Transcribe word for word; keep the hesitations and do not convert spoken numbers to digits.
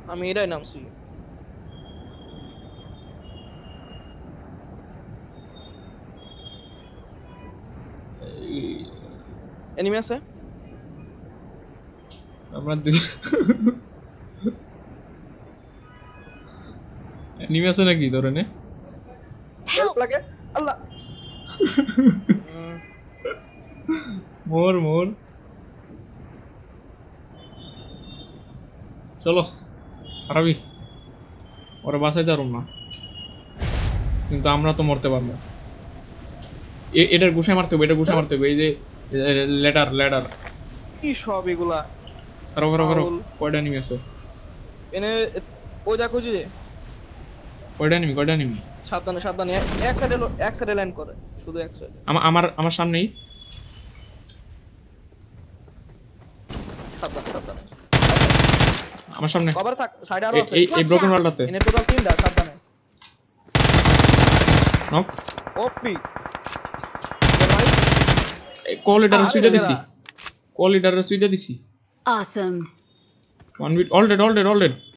আমি এটাই নামছি। এনিমি আছে আমরা দুই এনিমি আছে নাকি ধরে নে লাগে আল্লাহ মোর মোর চলো আরবি ওরা বাঁচাইতে পারব না কিন্তু আমরা তো মরতে পারবো এটার গুছায় মারতে হবে এটা গুছায় মারতে হবে এই যে লেডার লেডার কি সব এগুলা করো করো করো কয়টা এনিমি আছে এনে ওই দেখো যে কয়টা এনিমি কয়টা এনিমি সাবধানে সাবধানে এক সাইডে এক সাইডে ল্যান্ড করে শুধু এক সাইডে আমার আমার আমার সামনেই সাবধানে সাবধানে আমার সামনে কভার থাক সাইডে আরো আছে এই এই ব্রোকেন ওয়ালটাতে এনে টোটাল তিনটা সাবধানে নক ওপি কল লিডার সুইদা দিছি কল লিডার সুইদা দিছি Awesome. one bit all dead all dead all dead